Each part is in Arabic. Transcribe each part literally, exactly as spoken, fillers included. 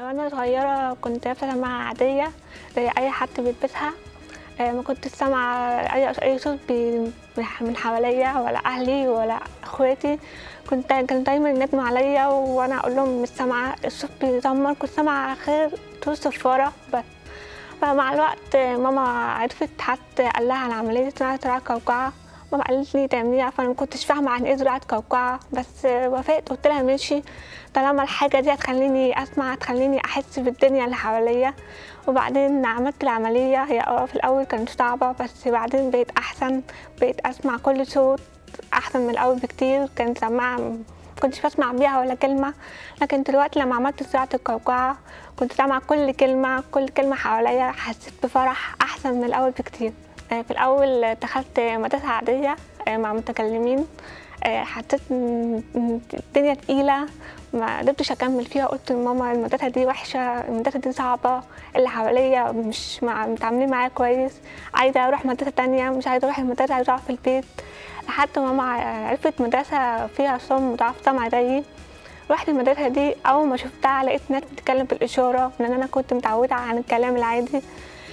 وأنا صغيرة كنت لابسة سماعة عادية زي أي حد بيلبسها. آه، ما كنتش سامعة أي أي صوت بي- من حواليا ولا أهلي ولا أخواتي. كنت كان دايما يندموا عليا وأنا أقول لهم مش سامعة، الصوت بيدمر، كنت سامعة آخر صوت صفارة بس. فمع الوقت ماما عرفت، حد قال لها على عملية زراعة قوقعة. ماما قالت لي تعمليها، فأنا ما كنتش فاهمة عن إيه زراعة قوقعة، بس وافقت. قلت لها ماشي طالما الحاجة دي هتخليني أسمع، هتخليني أحس بالدنيا اللي حواليا. وبعدين عملت العملية. هي اه في الأول كانت صعبة بس بعدين بقيت أحسن، بقيت أسمع كل صوت أحسن من الأول بكتير. كانت سماعة مكنتش بسمع بيها ولا كلمة، لكن دلوقتي لما عملت زراعة القوقعة كنت سامعة كل كلمة، كل كلمة حواليا. حسيت بفرح أحسن من الأول بكتير. في الأول دخلت مدرسة عادية مع متكلمين، حسيت إن الدنيا تقيلة، ما قدرتش أكمل فيها. قلت لماما المدرسة دي وحشة، المدرسة دي صعبة، اللي حواليا مش مع... متعاملين معايا كويس، عايزة أروح مدرسة تانية، مش عايزة أروح المدرسة، عايزة أقعد في البيت. لحد ما ماما عرفت مدرسة فيها صم وضعف سمع زيي. رحت المدرسة دي، أول ما شفتها لقيت ناس بتتكلم بالإشارة، لأن أنا كنت متعودة عن الكلام العادي.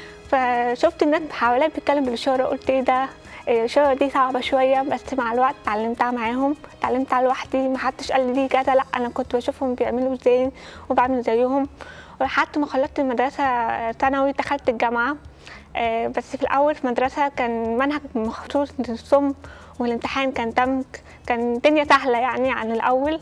فشفت الناس حواليا بتتكلم بالإشارة، قلت ايه ده، الإشارة دي صعبة شوية، بس مع الوقت اتعلمتها معاهم، اتعلمتها لوحدي، محدش قال لي كذا، لأ أنا كنت بشوفهم بيعملوا ازاي وبعمل زيهم. ولحد ما خلصت المدرسة ثانوي دخلت الجامعة. بس في الأول في مدرسة كان منهج مخصوص للصم، والامتحان كان دمج، كان الدنيا سهلة يعني عن الأول.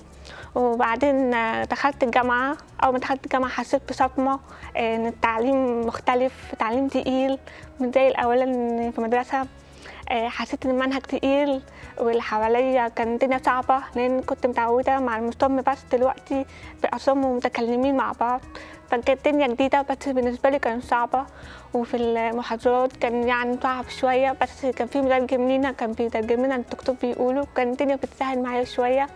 وبعدين دخلت الجامعة. أول ما دخلت الجامعة حسيت بصدمة، إن التعليم مختلف، تعليم تقيل مش زي الأولاني في مدرسة. حسيت إن المنهج تقيل واللي حواليا كان الدنيا صعبة، لأن كنت متعودة مع المصم بس، دلوقتي بأصم ومتكلمين مع بعض، فكانت الدنيا جديدة بس بالنسبة لي كانت صعبة. وفي المحاضرات كان يعني صعب شوية، بس كان في مترجم لينا كان بيترجم لنا الدكتور بيقوله، كان الدنيا بتسهل معايا شوية.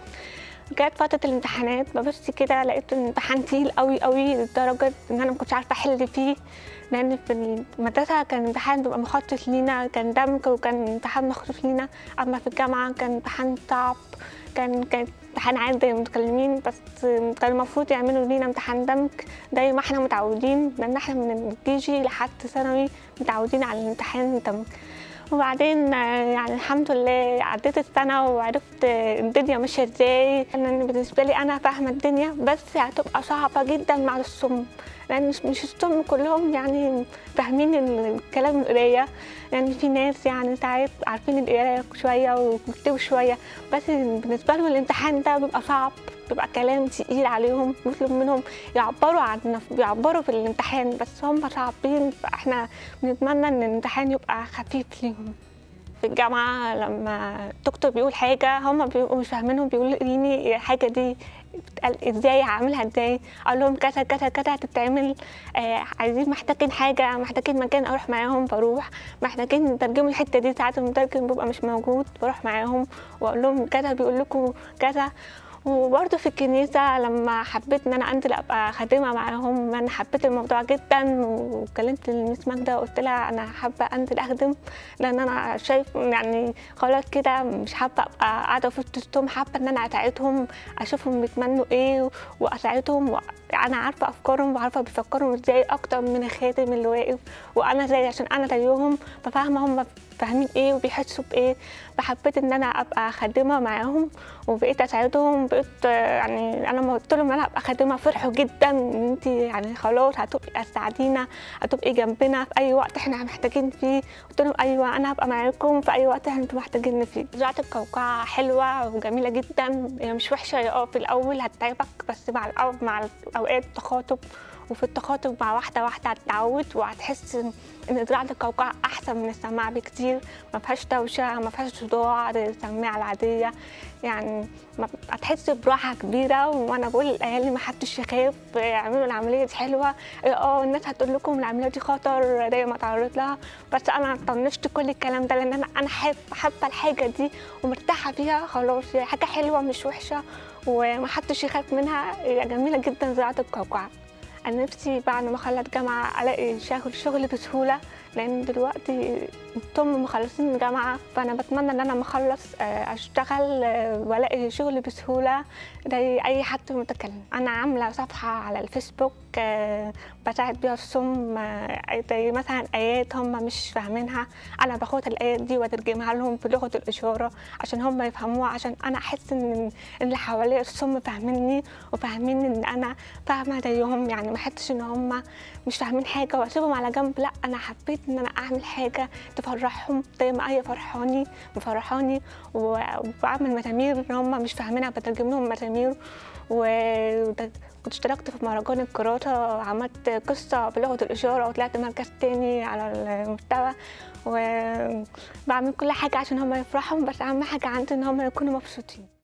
جت فترة الامتحانات ببص كده لقيت الامتحان تقيل قوي قوي لدرجة ان انا مكنتش عارفة احل فيه، لان في المدرسة كان الامتحان بيبقى مخصص لينا، كان دمج وكان امتحان مخصوص لينا. اما في الجامعة كان امتحان صعب، كان كان امتحان عادي زي المتكلمين، بس كان المفروض يعملوا لينا امتحان دمج زي ما احنا متعودين، لان احنا من الكيجي لحد ثانوي متعودين على الامتحان الدمج. وبعدين يعني الحمد لله عديت السنة وعرفت الدنيا ماشية ازاي. لأن بالنسبة لي أنا فاهمة الدنيا، بس هتبقى صعبة جدا مع الصم، لأن مش مش الصم كلهم يعني فاهمين الكلام القراية، لأن في ناس يعني ساعات عارفين القراية شوية وبيكتبوا شوية، بس بالنسبة لهم الامتحان ده بيبقى صعب، بيبقى كلام تقيل عليهم، بيطلب منهم يعبروا عن بيعبروا في الامتحان، بس هم صعبين، فاحنا بنتمنى ان الامتحان يبقى خفيف ليهم. في الجامعة لما الدكتور بيقول حاجة هم بيبقوا مش فاهمينهم، بيقولوا لي الحاجة دي بتقال ازاي، هعملها ازاي، اقول لهم كذا كذا كذا هتتعمل، آه عايزين محتاجين حاجة، محتاجين مكان اروح معاهم بروح، محتاجين نترجموا الحتة دي، ساعات المترجم بيبقى مش موجود بروح معاهم واقول لهم كذا بيقول لكم كذا. وبرضه في الكنيسة لما حبيت ان انا انزل ابقى خادمة معاهم، انا حبيت الموضوع جدا، وكلمت الميس ماجدة وقلت لها انا حابة انزل اخدم، لان انا شايف يعني خلاص كده مش حابة ابقى قاعدة في وسطهم، حابة ان انا اساعدهم، اشوفهم بيتمنوا ايه واساعدهم، انا عارفة افكارهم وعارفة بيفكروا ازاي اكتر من الخادم اللي واقف، وانا زي عشان انا زيهم ففاهمة هم فاهمين ايه وبيحسوا بايه. فحبيت ان انا ابقى خادمه معاهم وبقيت اساعدهم. بقيت يعني انا لما قلت لهم انا هبقى خادمه فرحوا جدا، ان انت يعني خلاص هتبقي تساعدينا، هتبقي جنبنا في اي وقت احنا محتاجين فيه. قلت لهم ايوه انا هبقى معاكم في اي وقت انتوا محتاجيني فيه. زراعه القوقعه حلوه وجميله جدا، هي مش وحشه، اه في الاول هتتعبك، بس مع مع اوقات التخاطب، وفي التخاطب مع واحده واحده هتتعود وهتحس ان زراعه القوقعه احسن من السماعه بكتير، ما فيهاش دوشه، ما فيهاش صداع زي السماعه العاديه، يعني هتحس براحه كبيره. وانا بقول للاهالي ما حدش يخاف، يعملوا العمليه دي حلوه. اه الناس هتقول لكم العمليه دي خطر زي ما اتعرضت لها، بس انا طنشت كل الكلام ده، لان انا انا حابه حابه الحاجه دي ومرتاحه فيها، خلاص هي حاجه حلوه مش وحشه وما حدش يخاف منها، هي جميله جدا زراعه القوقعه. أنا نفسي بعد ما أخلّص جامعة ألاقي شغل شغل بسهولة، لإن دلوقتي أنتم مخلّصين الجامعة، فأنا باتمنى إن أنا أمّا أخلّص آآ أشتغل آه، وألاقي شغل بسهولة زي أي حد متكلم. أنا عاملة صفحة على الفيسبوك باساعد بيها الصُم، آه، زي مثلًا آيات هُم مش فاهمينها، أنا باخد الآيات دي وأترجمها لهم بلغة الإشارة عشان هُم يفهموها، عشان أنا أحس إن إن اللي حواليّا الصُم فاهمينّي وفاهمين إن أنا فاهمة زيهم، يعني ما أحسش إن هُم مش فاهمين حاجة وأسيبهم على جنب، لأ أنا حبيت إن أنا أعمل حاجة تفرّحهم زي ما هي فرحاني مفرحاني، و وباعمل مزامير هُم مش فاهمينها باترجم لهم مزامير، و وت كنت اشتركت في مهرجان القراءة، عملت قصة بلغة الإشارة وطلعت مركز تاني على المستوى، وباعمل كل حاجة عشان هُم يفرحوا، بس أهم حاجة عندي إن هُم يكونوا مبسوطين.